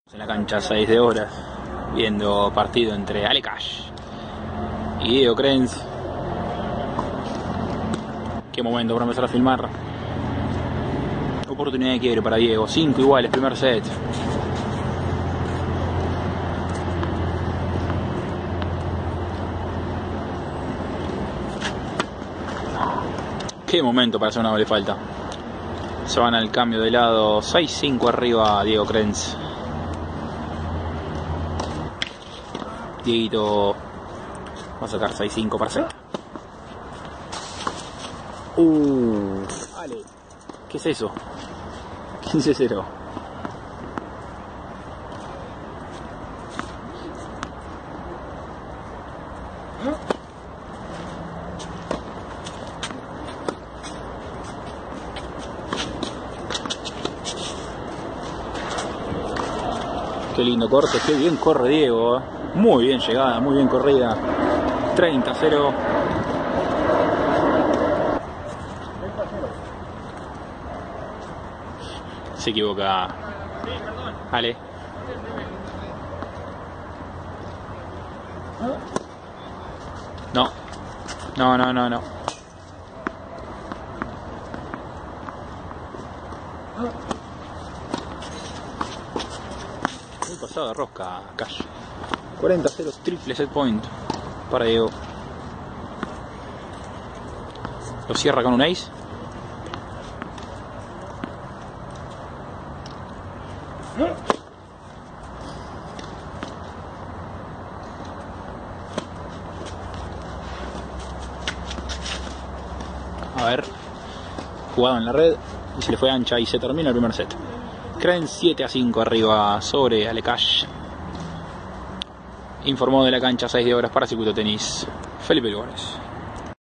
En la cancha 6 de horas, viendo partido entre Ale Cash y Diego Krenz. Qué momento para empezar a filmar. Oportunidad de quiebre para Diego. 5 iguales, primer set. Qué momento para hacer una doble falta. Se van al cambio de lado. 6-5 arriba Diego Krenz. Dieguito va a sacar 6-5 para set. Ale, ¿qué es eso? 15-0. Qué lindo corte, qué bien corre Diego. Muy bien llegada, muy bien corrida. 30-0. Se equivoca Ale. No. No. Muy pasado de rosca, Cash. 40-0, triple set point para Diego. Lo cierra con un ace. A ver, jugado en la red y se le fue ancha y se termina el primer set. Krenz 7-5 arriba sobre Ale Cash. Informó de la cancha 6 de horas para Circuito Tenis Felipe Lugones.